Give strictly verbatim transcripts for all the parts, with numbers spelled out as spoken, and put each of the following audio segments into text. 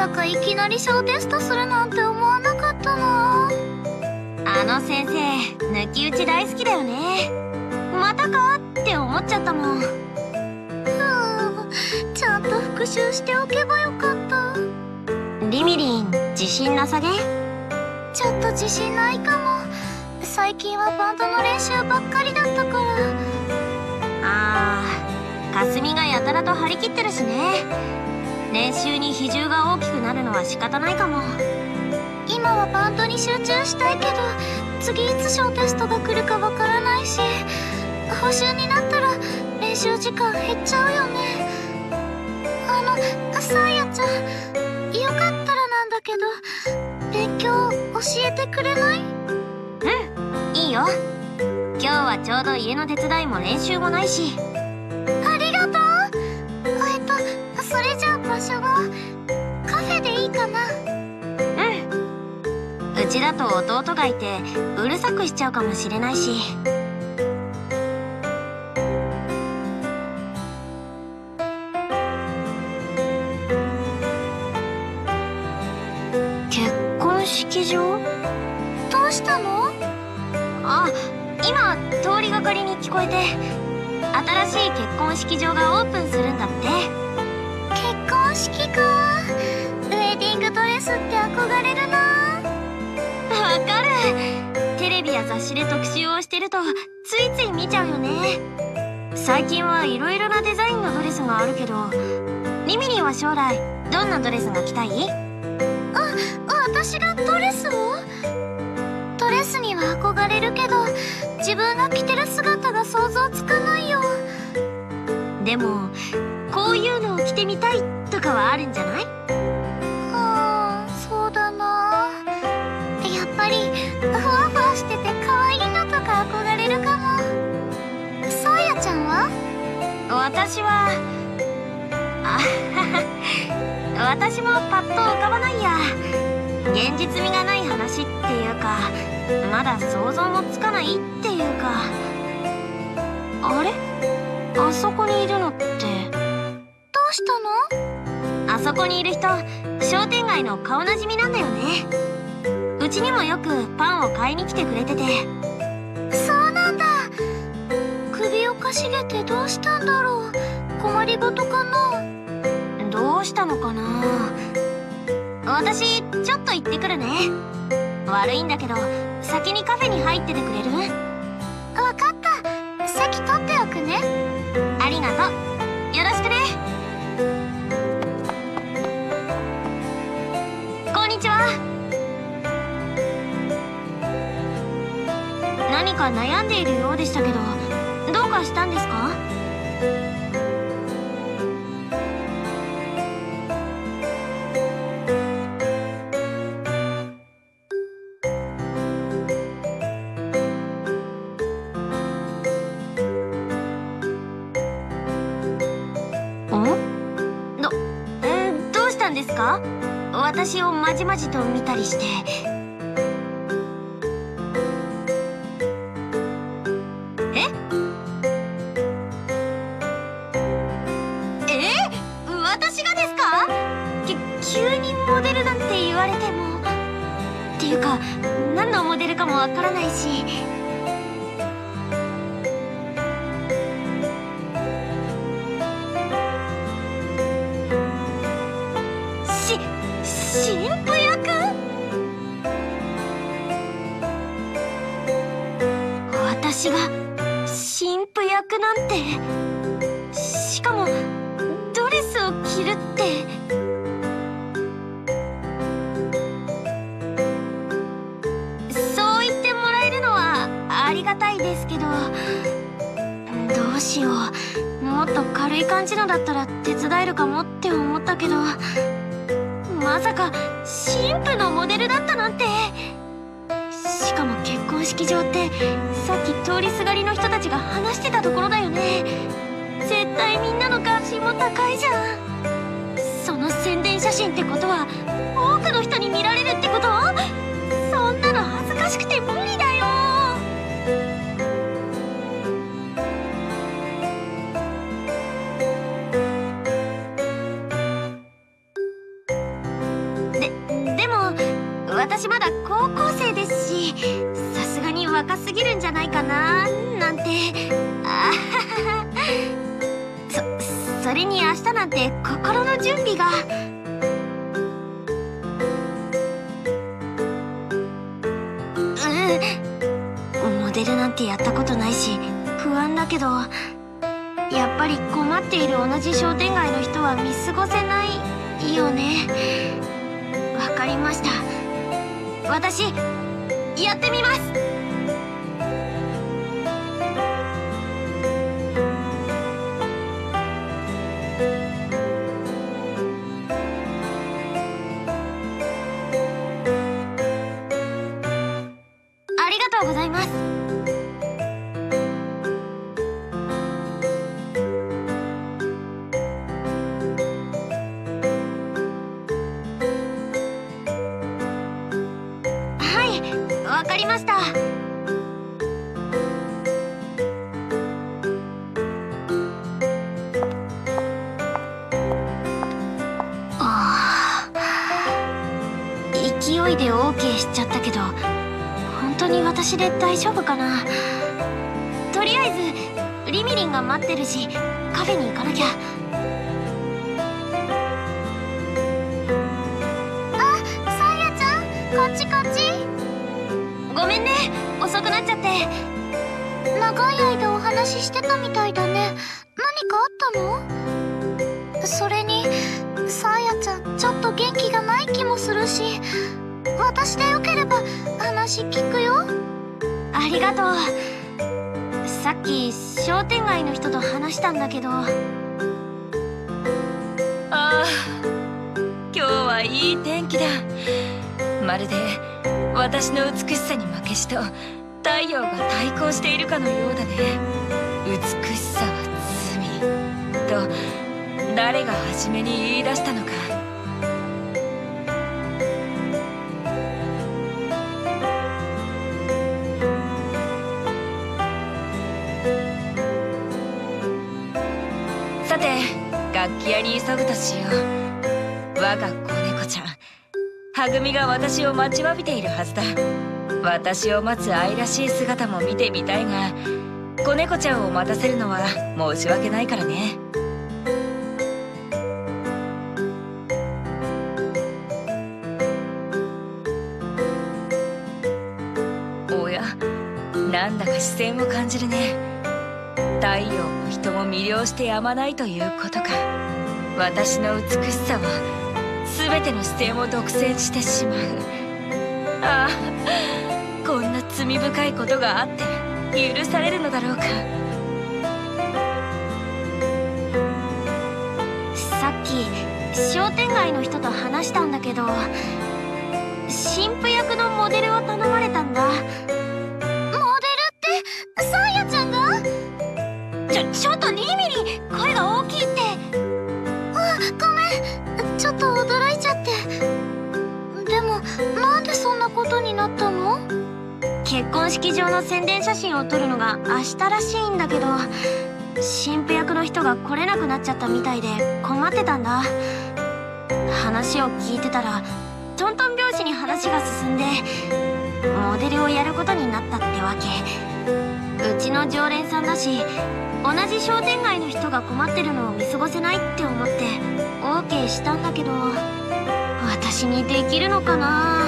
さかいきなり小テストするなんて思わなかったな。 あの先生抜き打ち大好きだよね。またかって思っちゃったもん。 ふう、ちゃんと復習しておけばよかった。 リミリン自信なさげ？ ちょっと自信ないかも。最近はバンドの練習ばっかりだったから。 あー、かすみがやたらと張り切ってるしね。練習に比重が大きくなるのは仕方ないかも。 今はバンドに集中したいけど、次いつ小テストが来るかわからないし、補習になったら練習時間減っちゃうよね。あのさあやちゃん、よかったらなんだけど勉強教えてくれない？ うん、いいよ。今日はちょうど家の手伝いも練習もないし。 ありがとう。えっとそれじゃあ場所はカフェでいいかな？ うん、うちだと弟がいてうるさくしちゃうかもしれないし。結婚式場？ どうしたの？ あ、今通りがかりに聞こえて、新しい結婚式場がオープンするんだって。 結婚式か。ウェディングドレスって憧れるな。 わかる。テレビや雑誌で特集をしてるとついつい見ちゃうよね。最近はいろいろなデザインのドレスがあるけど、リミリンは将来どんなドレスが着たい？ あ、私がドレスを？ドレスには憧れるけど、自分が着てる姿が想像つかないよ。 でもこういうのを着てみたいとかはあるんじゃない？ はあ、そうだな。やっぱりふわふわしてて可愛いのとか憧れるかも。さあやちゃんは？ 私はあ私もパッと浮かばないや。現実味がない話っていうか、まだ想像もつかないっていうか。あれ？あそこにいるのって。 どうしたの？ あそこにいる人、商店街の顔なじみなんだよね。うちにもよくパンを買いに来てくれてて。 そうなんだ。首をかしげてどうしたんだろう。困りごとかな？ どうしたのかな。私ちょっと行ってくるね。悪いんだけど先にカフェに入っててくれる？ わかった。席取っておくね。 ありがとう。よろしくね。こんにちは。何か悩んでいるようでしたけど、どうかしたんですか？ですか？私をまじまじと見たりして。え？え？私がですか？き急にモデルなんて言われても。っていうか何のモデルかもわからないし。神父役？私が神父役なんて。しかもドレスを着るって。そう言ってもらえるのはありがたいですけど、どうしよう。もっと軽い感じのだったら手伝えるかもって思ったけど、まさか神父のモデルだったなんて。しかも結婚式場ってさっき通りすがりの人たちが話してたところだよね。絶対みんなの関心も高いじゃん。その宣伝写真ってことは多くの人に見られるってこと？そんなの恥ずかしくて無理だよ。 さすがに若すぎるんじゃないかななんて。あはは。そそれに明日なんて心の準備が。うんモデルなんてやったことないし不安だけど、やっぱり困っている同じ商店街の人は見過ごせないよね。わかりました。私やってみます。ありがとうございます。わかりました。ああ、勢いで オーケー しちゃったけど、本当に私で大丈夫かな。とりあえずリミリンが待ってるし、カフェに行かなきゃ。 あ、さやちゃん、こっちこっち。 ごめんね、遅くなっちゃって。 長い間お話ししてたみたいだね。何かあったの？それにさやちゃんちょっと元気がない気もするし、私でよければ話聞くよ。 ありがとう。さっき商店街の人と話したんだけど。ああ、今日はいい天気だ。まるで私の美しさに負けじと太陽が対抗しているかのようだね。美しさは罪と誰が初めに言い出したのか。さて、楽器屋に急ぐとしよう。我が子猫ちゃんはぐみが私を待ちわびているはずだ。私を待つ愛らしい姿も見てみたいが、子猫ちゃんを待たせるのは申し訳ないからね。おや、なんだか視線を感じるね。太陽も人も魅了してやまないということか。私の美しさは全ての視線を独占してしまう。ああ、こんな罪深いことがあって許されるのだろうか。 さっき商店街の人と話したんだけど、新婦役のモデルを頼まれたんだ。 モデルってさやちゃんが？ ちょ、ちょっとリミリン、声が大きいって。 あ、ごめん、ちょっと驚いちゃって。でもなんでそんなことになったの？ 結婚式場の宣伝写真を撮るのが明日らしいんだけど、新婦役の人が来れなくなっちゃったみたいで困ってたんだ。話を聞いてたらトントン拍子に話が進んで、モデルをやることになったってわけ。うちの常連さんだし、同じ商店街の人が困ってるのを見過ごせないって思って オーケー したんだけど、私にできるのかな。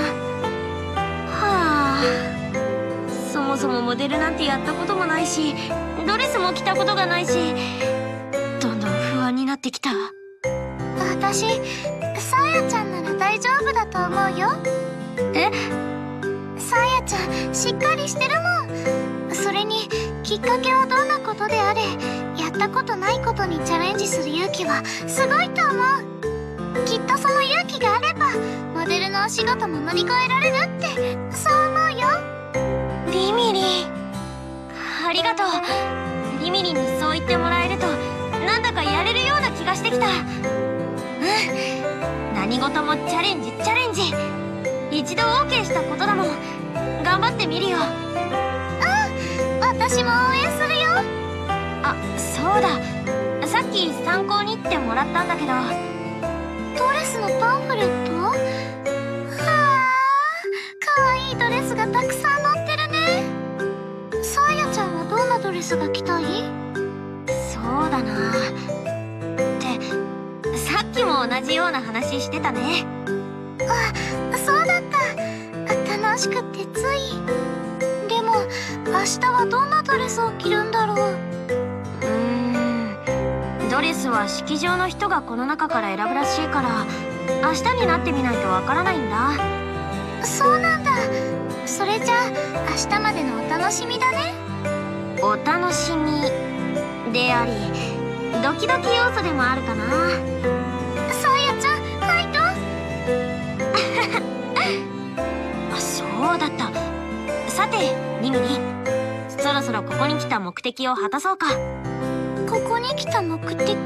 はあ、そもそもモデルなんてやったこともないし、ドレスも着たことがないし、どんどん不安になってきた。 私、さやちゃんなら大丈夫だと思うよ。 え？ さやちゃんしっかりしてるもん。それにきっかけはどんなことであれ、やったことないことにチャレンジする勇気はすごいと思う。きっとその勇気があればモデルのお仕事も乗り越えられるって、そう思うよ。 リミリン、ありがとう。リミリンにそう言ってもらえるとなんだかやれるような気がしてきた。うん、何事もチャレンジチャレンジ。一度 オーケー したことだもん。頑張ってみるよ。 うん、私も応援するよ。 あ、そうだ、さっき参考にってもらったんだけど。 ドレスのパンフレット？はあ、かわいいドレスレスがたくさん載ってるね。さあやちゃんはどんなドレスが着たい？ そうだな。ってさっきも同じような話してたね。 あ、そうだった。楽しくてつい。でも明日はどんなドレスを着るんだろう。 うーん、ドレスは式場の人がこの中から選ぶらしいから、明日になってみないとわからないんだ。 そうなんだ。それじゃあ明日までのお楽しみだね。 お楽しみでありドキドキ要素でもあるかな。 さあやちゃん、ファイト。 あ、そうだった。さてリミリ、そろそろここに来た目的を果たそうか。 ここに来た目的？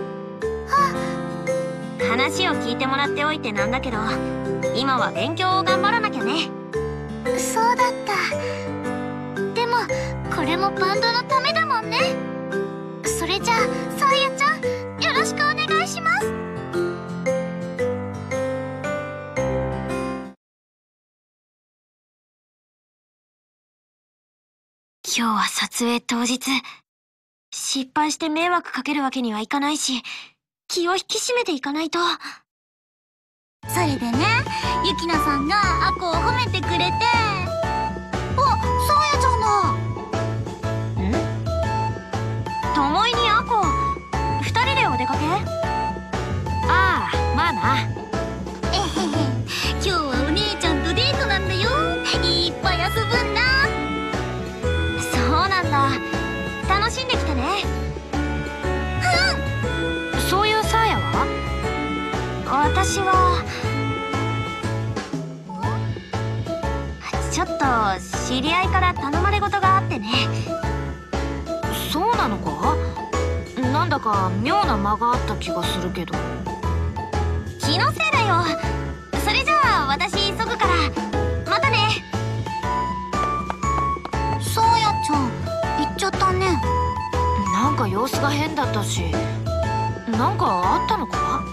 話を聞いてもらっておいてなんだけど、今は勉強を頑張らなきゃね。 そうだった。でもこれもバンドのためだもんね。それじゃあさあやちゃん、よろしくお願いします。 今日は撮影当日。失敗して迷惑かけるわけにはいかないし、気を引き締めていかないと。 それでね、ゆきなさんがアコを褒めてくれて。あ、さあやちゃんだ。 ん？ともいにアコ、二人でお出かけ？ああ、まあな。 えへへ、今日はお姉ちゃんとデートなんだよ。いっぱい遊ぶんだ。 そうなんだ。楽しんできてね。 うん。 そういうサーヤは？私はちょっと知り合いから頼まれ事があってね。 そうなのか？なんだか妙な間があった気がするけど。 気のせいだよ。それじゃあ私急ぐからまたね。 さあやちゃん、行っちゃったね。 なんか様子が変だったし、なんかあったのか？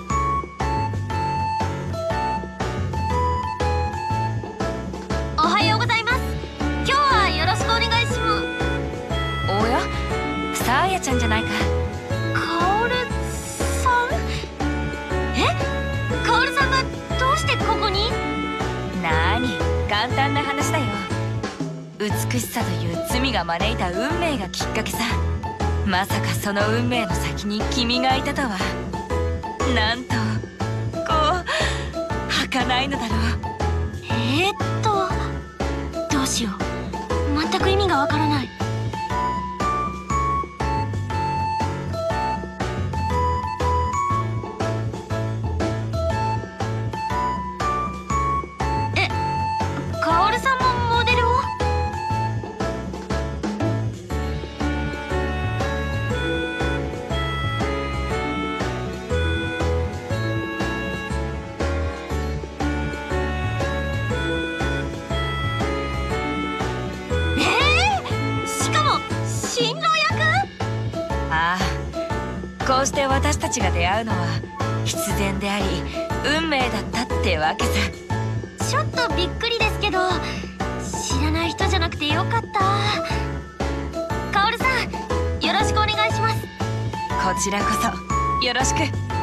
おはようございます。今日はよろしくお願いします。 おや、さあやちゃんじゃないか。 カオルさん？え？カオルさんがどうしてここに？ なーに、簡単な話だよ。美しさという罪が招いた運命がきっかけさ。まさかその運命の先に君がいたとは。なんとこう儚いのだろう。 えー、っとどうしよう、全く意味がわからない。え、カオルさんもモデルを？ こうして私たちが出会うのは必然であり運命だったってわけさ。 ちょっとびっくりですけど、知らない人じゃなくてよかった。カオルさん、よろしくお願いします。 こちらこそよろしく。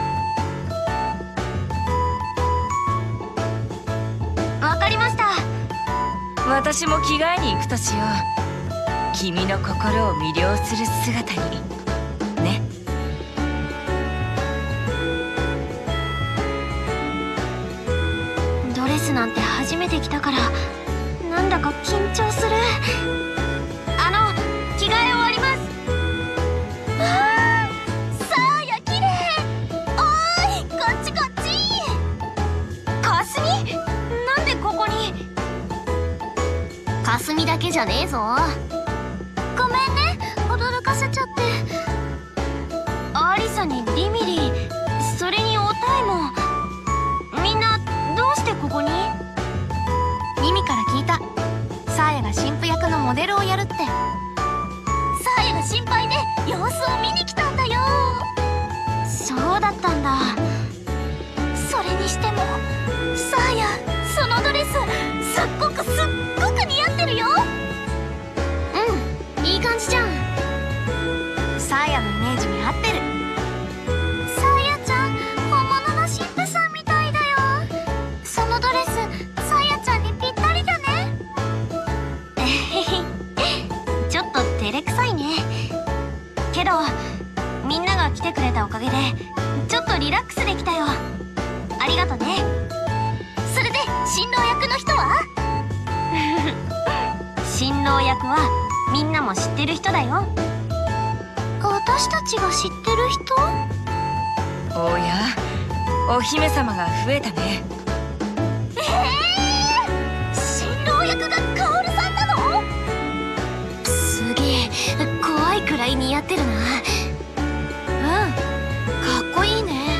わかりました。 私も着替えに行くとしよう。君の心を魅了する姿にね。 ドレスなんて初めて着たからなんだか緊張する。あの着替え終わります。 わあ、さあや綺麗。おーい、こっちこっち。 かすみ、なんでここに？ かすみだけじゃねえぞ。ごめんね、驚かせちゃって。 アリサにリミリ、それにおたいも。みんなどうしてここに？ リミから聞いた。サーヤが新婦役のモデルをやるって。サーヤが心配で様子を見に来たんだよ。 そうだったんだ。 それにしてもサーヤ、そのドレスすっごくすっごくたおかげでちょっとリラックスできたよ。ありがとね。 それで新郎役の人は？ 新郎役はみんなも知ってる人だよ。 私たちが知ってる人？ おや、お姫様が増えたね。 ええー、新郎役がカオルさんなの？ すげえ怖いくらい似合ってるな。うん、かっこいいね。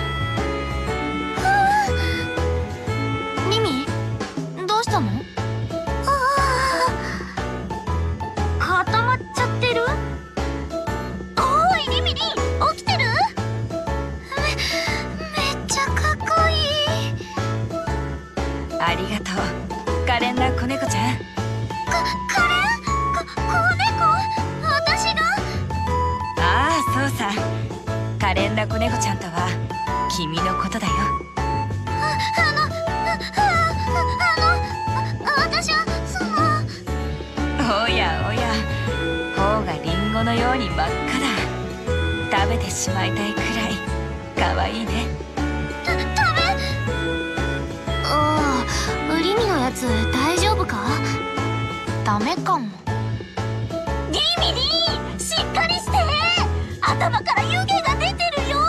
ミミ、どうしたの？固まっちゃってる？ おいリミリン、起きてる？め、めっちゃかっこいい。 ありがとう、可憐な子猫ちゃん。 か、可憐？こ、子猫？私が？ ああ、そうさ。可憐な子猫ちゃんとは君のことだよ。 あ、あの、あ、あ、あの、あ、私はその。 おやおや、頬がリンゴのように真っ赤だ。食べてしまいたいくらい可愛いね。 た、食べ？ ああ、ウリミのやつ大丈夫か？ダメかも。 リミリン、しっかりして。頭から湯気が出てるよ。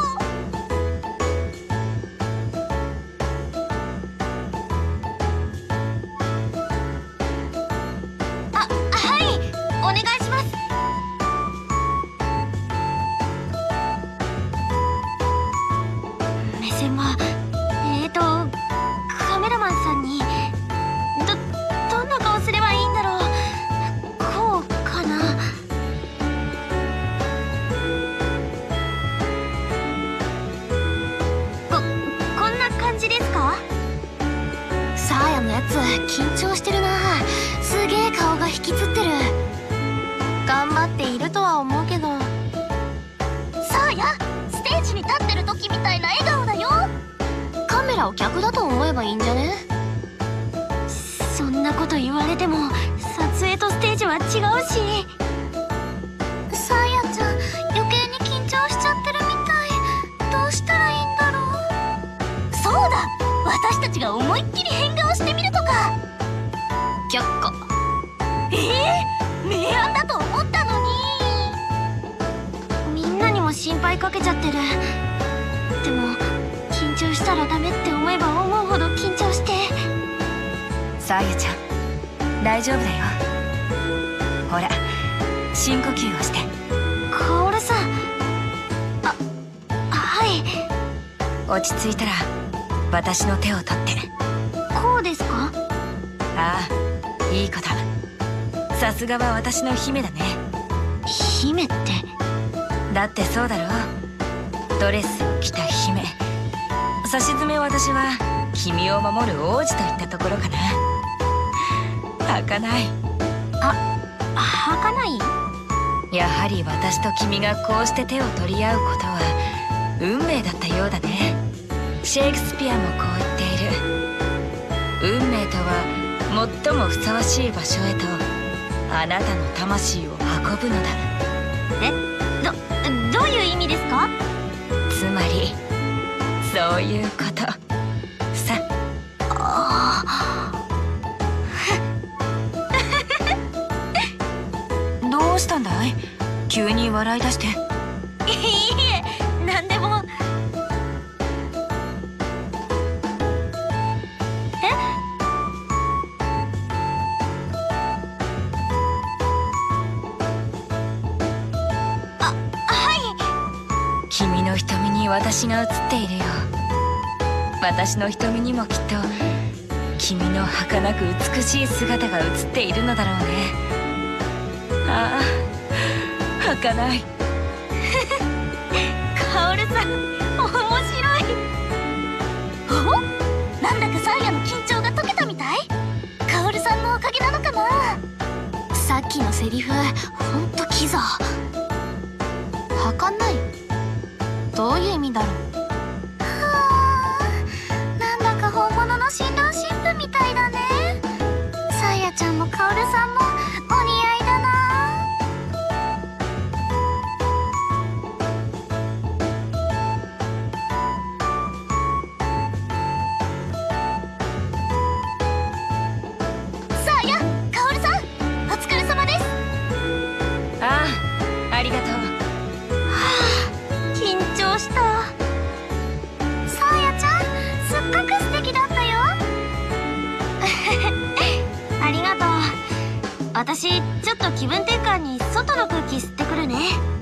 あ、はい、お願いします。目線はえーとカメラマンさんにどどんな顔すればいいんだろう。こうかな。ここんな感じですか？サーヤのやつ緊張してるな。すげえ顔が引きつってる。頑張っているとは思うけど。 さあや、ステージに立ってる時みたいな笑顔だよ。 カメラを逆だと思えばいいんじゃね？そんなこと言われても撮影とステージは違うし。 さあやちゃん、余計に緊張しちゃってるみたい。どうしたらいいんだろう。そうだ、私たちが思いっきり変顔してみるとか。 却下。 ええー、明暗だと思ったのに。みんなにも心配かけちゃってる。でも緊張したらダメって思えば思うほど緊張して。 さあやちゃん、大丈夫だよ。ほら、深呼吸をして。 カオルさん。あ、はい。 落ち着いたら私の手を取って。 こうですか？ ああ、いい子だ。さすがは私の姫だね。 姫って？ だってそうだろう。ドレスを着た姫。さしずめ私は君を守る王子といったところかな。儚い。 あ、儚い？ やはり私と君がこうして手を取り合うことは運命だったようだね。シェイクスピアもこう言っている。運命とは最もふさわしい場所へとあなたの魂を運ぶのだ。 え、ど、どういう意味ですか？ つまりそういうことさ。 あどうしたんだい？急に笑い出して。 いいえ、なんでも。え？あ、はい。 君の瞳に私が映っているよ。私の瞳にもきっと君の儚く美しい姿が映っているのだろうね。ああ、儚い。 カオルさん、面白い。 お？なんだかサーヤの緊張が解けたみたい？カオルさんのおかげなのかな？ さっきのセリフ、ほんとキザ。儚い？どういう意味だろう？ はあ、なんだか本物の新郎新婦みたいだね。サーヤちゃんもカオルさんもお似合いだな。 私ちょっと気分転換に外の空気吸ってくるね。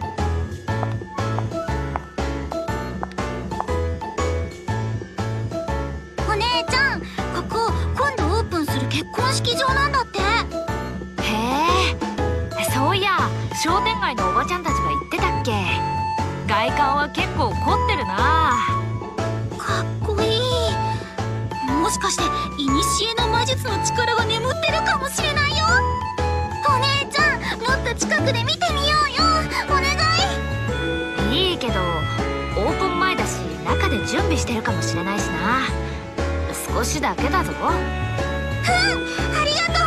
お姉ちゃん、ここ今度オープンする結婚式場なんだって。 へえ、そういや商店街のおばちゃんたちが言ってたっけ。外観は結構凝ってるな。 かっこいい。もしかして古の魔術の力が眠ってるかもしれないよ。お姉ちゃん、もっと近くで見てみようよ。お願い。いいけどオープン前だし中で準備してるかもしれないしな。少しだけだぞ。 うん、ありがと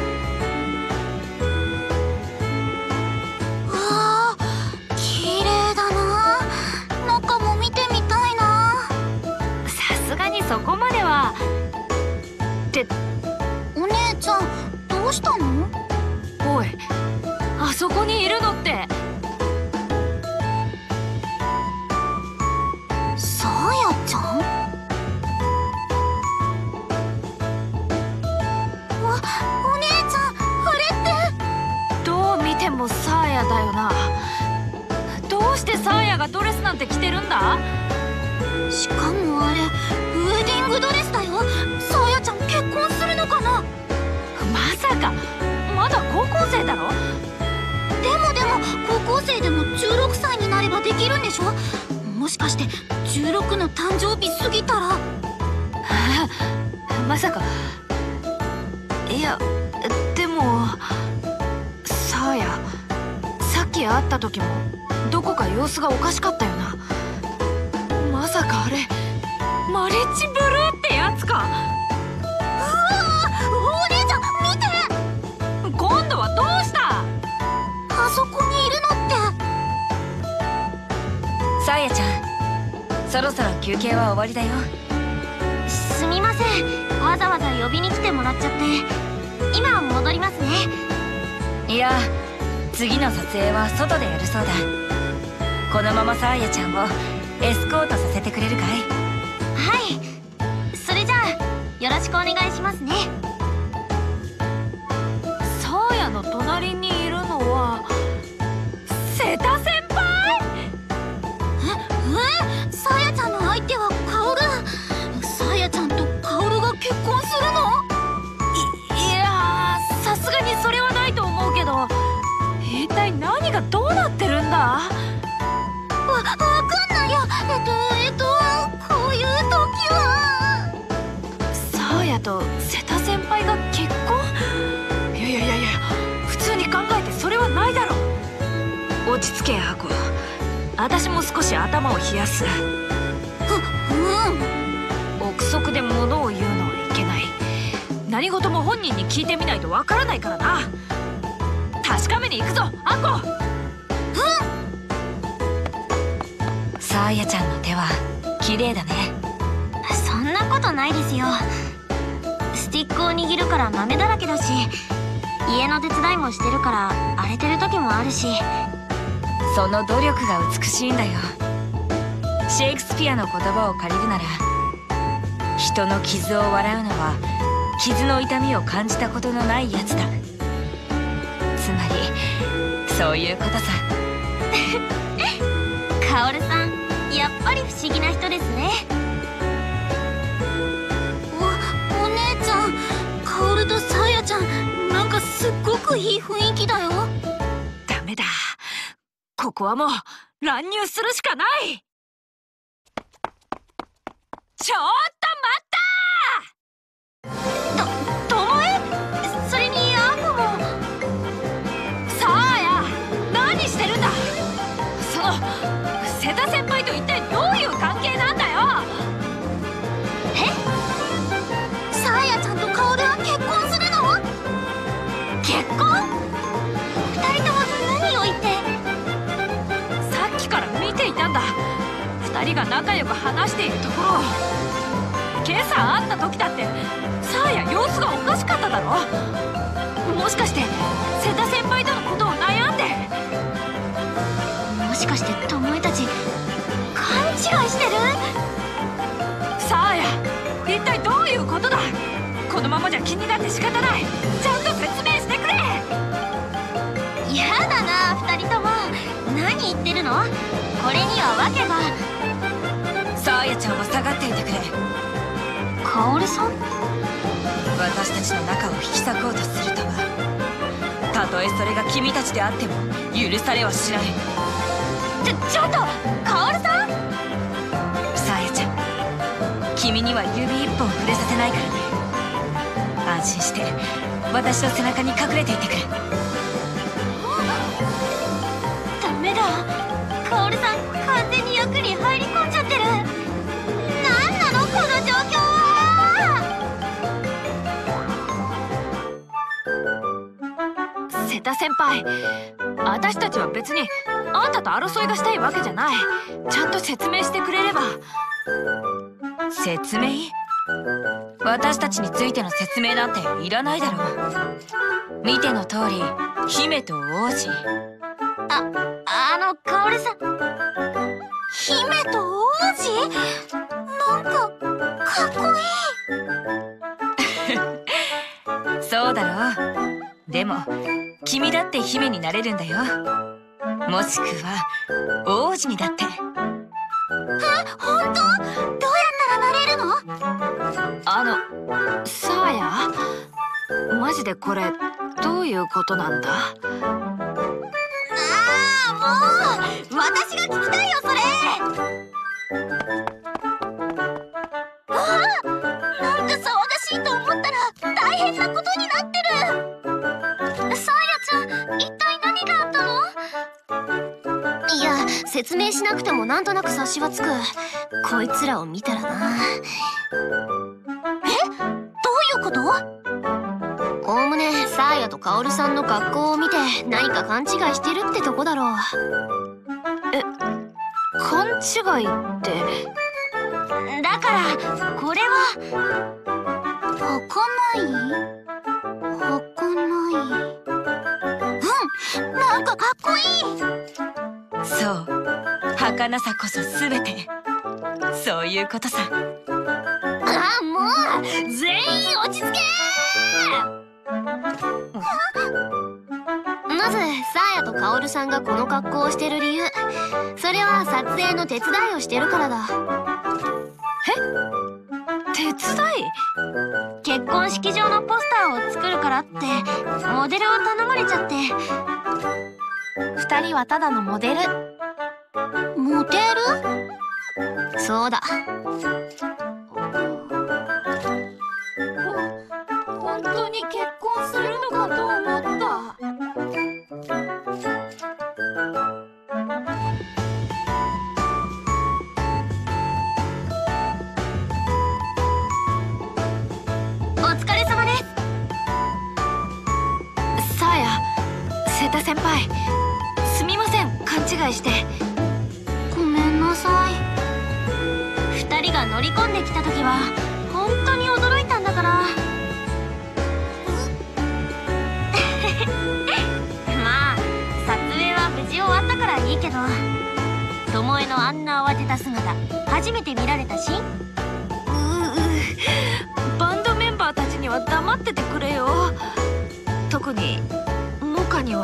う。わあ、綺麗だな。中も見てみたいな。 さすがにそこまでは。ってお姉ちゃん、どうしたの？ おい、あそこにいるのってさあやちゃん？わ、お姉ちゃん、あれってどう見てもサーヤだよな。どうしてサーヤがドレスなんて着てるんだ？ しかもあれウェディングドレスだよ。さあやちゃん結婚するのかな？ まさかまだ高校生だろ。 でもでも高校生でもじゅうろくさいになればできるんでしょ？もしかしてじゅうろくの誕生日過ぎたら。 まさか。いやでもサーヤ、さっき会った時もどこか様子がおかしかったよな。まさかあれマリッジブルーってやつか。 うわー、お姉ちゃん見て。 今度はどうした？ あそこにいるのって。 サーヤちゃん、そろそろ休憩は終わりだよ。 すみません、わざわざ呼びに来てもらっちゃって。今戻りますね。 いや、次の撮影は外でやるそうだ。このままサーヤちゃんをエスコートさせてくれるかい？ はい、それじゃあよろしくお願いしますね。 サーヤの隣にいるのは瀬田先輩。 ええ、さあやちゃんの相手はカオル。さあやちゃんとカオルが結婚するの？ い、いやー、さすがにそれはないと思うけど、一体何がどうなってるんだ？ わ、わかんないよ。えっとえっとこういう時は。 サーヤと瀬田先輩が結婚？いやいやいやいや、普通に考えてそれはないだろ。落ち着けアコ。私も少し頭を冷やす。 う、うん。 憶測で物を言うのはいけない。何事も本人に聞いてみないとわからないからな。確かめに行くぞアコ。サーヤちゃんの手は綺麗だね。 そんなことないですよ。スティックを握るから豆だらけだし、家の手伝いもしてるから荒れてる時もあるし。 その努力が美しいんだよ。シェイクスピアの言葉を借りるなら、人の傷を笑うのは傷の痛みを感じたことのないやつだ。つまりそういうことさ。 カオルさん、やっぱり不思議な人ですね。 お、お姉ちゃん、カオルとサーヤちゃん、なんかすっごくいい雰囲気だよ。 ダメだ、ここはもう乱入するしかない。ちょっと待った！ と、ともえ？それにアコも。 サーヤ、何してるんだ？その瀬田先輩と一体どういう関係なんだよ？ え？サーヤちゃんとカオルは結婚するの？ 結婚？ 二人とも何を言って？ さっきから見ていたんだ。二人が仲良く話しているところを。今朝会った時だってサーヤ様子がおかしかっただろ。もしかして瀬田先輩とのことを悩んで。 もしかしてともえたち勘違いしてる？ サーヤ、一体どういうことだ？このままじゃ気になって仕方ない。ちゃんと説明してくれ。 の？これには訳が。 サーヤちゃんは下がっていてくれ。 カオルさん？ 私たちの仲を引き裂こうとするとは、たとえそれが君たちであっても許されはしない。 ちょちょっとカオルさん。 サーヤちゃん、君には指一本触れさせないからね。安心して私の背中に隠れていてくれ。 ダメだ、カオルさん完全に役に入り込んじゃってる。なんなのこの状況は。瀬田先輩、私たちは別にあんたと争いがしたいわけじゃない。ちゃんと説明してくれれば。 説明？私たちについての説明なんていらないだろう。見ての通り、姫と王子。 あ、あの、カオルさん。姫と王子？なんか、かっこいい。そうだろう。でも、君だって姫になれるんだよ。もしくは、王子にだって。 え、ほんと？どうやったらなれるの？あの、サーヤ？マジでこれ、どういうことなんだ？ああ、もう！私が聞きたいよ、それ！ああ！なんか騒がしいと思ったら、大変なことになってる！サーヤちゃん、一体何があったの？いや、説明しなくてもなんとなく察しはつく。こいつらを見たらな。え？どういうこと？おおむねサーヤとカオルさんの格好を見て何か勘違いしてるってとこだろう。え、勘違いって？だからこれははかないはかないうん、なんかかっこいい。 そう、儚さこそ全て。そういうことさ。 あ、もう全員落ち着けー。まずサーヤとカオルさんがこの格好をしてる理由、それは撮影の手伝いをしてるからだ。え？手伝い？結婚式場のポスターを作るからってモデルを頼まれちゃって。二人はただのモデル。モデル？そうだ。本当に結婚するのかと思った。お疲れ様です。サーヤ、瀬田先輩、すみません、勘違いして。ごめんなさい。二人が乗り込んできた時は本当に驚いたんだから。まあ撮影は無事終わったからいいけど、巴のあんな慌てた姿初めて見られたし。ううバンドメンバーたちには黙っててくれよ。特にモカには。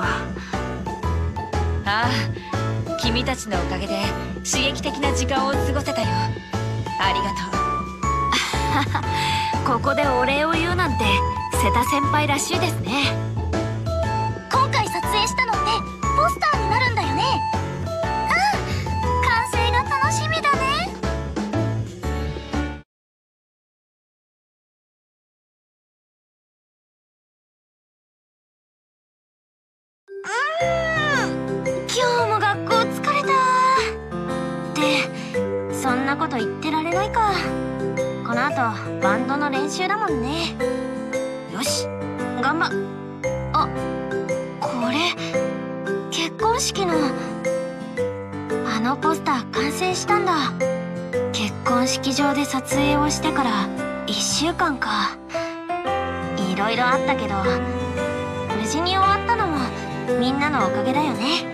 ああ、君たちのおかげで刺激的な時間を過ごせたよ。ありがとう。ここでお礼を言うなんて瀬田先輩らしいですね。今回撮影したのってポスターになるんだよね。うん、完成が楽しみだね。うーん、今日も学校疲れたってそんなこと言ってられないか。この後バンドの練習だもんね。よし、頑張っ。あ、これ結婚式のあのポスター完成したんだ。結婚式場で撮影をしてからいっしゅうかんか。いろいろあったけど無事に終わったのもみんなのおかげだよね。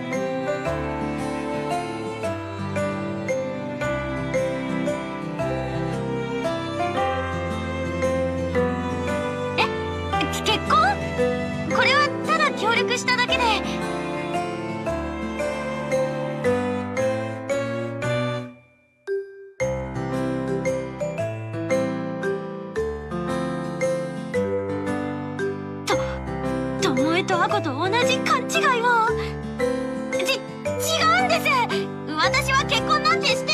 協力しただけで。 和子と同じ勘違いを。ち違うんです。私は結婚なんてして